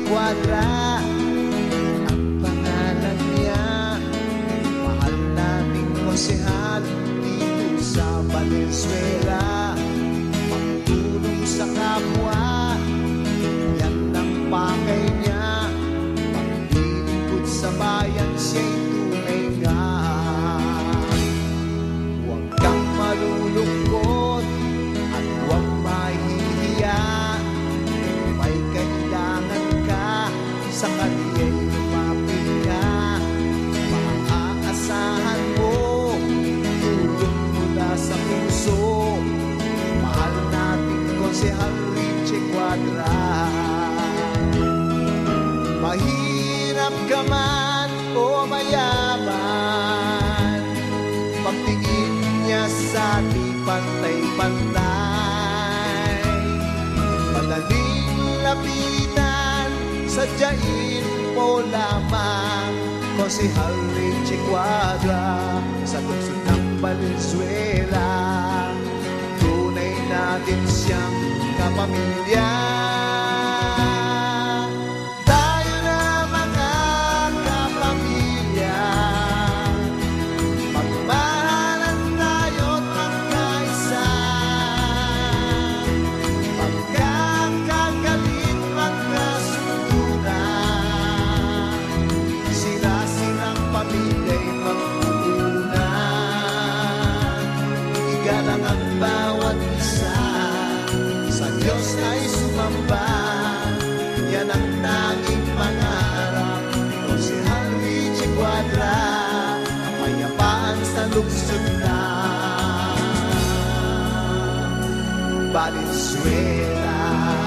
Cuadra ang pangalan niya. Mahal nating konsehal dito sa Valenzuela. Magtulong sa kapwa, yan ang pakay niya. Maglilingkod sa bayan, siya'y tunay nga. Huwag kang malulungkot at huwag mahihiya. May kailangan ka, sa kaniya'y lumapit ka. Maaasahan mo tulong mula sa puso. Mahal nating konsehal Richie Cuadra. Mahirap ka man o mayaman, pagtingin niya sa di pantay-pantay. Madaling lapitan, sadyain mo lamang konsehal Richie Cuadra sa lungsod ng Valenzuela. Tunay natin siyang kapamilya. Tayo na mga kapamilya, magmahalan tayo't magkaisa. Magkakagalit, magkasunduran, sila-silang pamilya'y magpupunan. Igalang ang bawat isa, sa Diyos ay sumamba. Yan ang tanging pangarap ni konsehal Richie Cuadra, kapayapaan sa lungsod ng Valenzuela.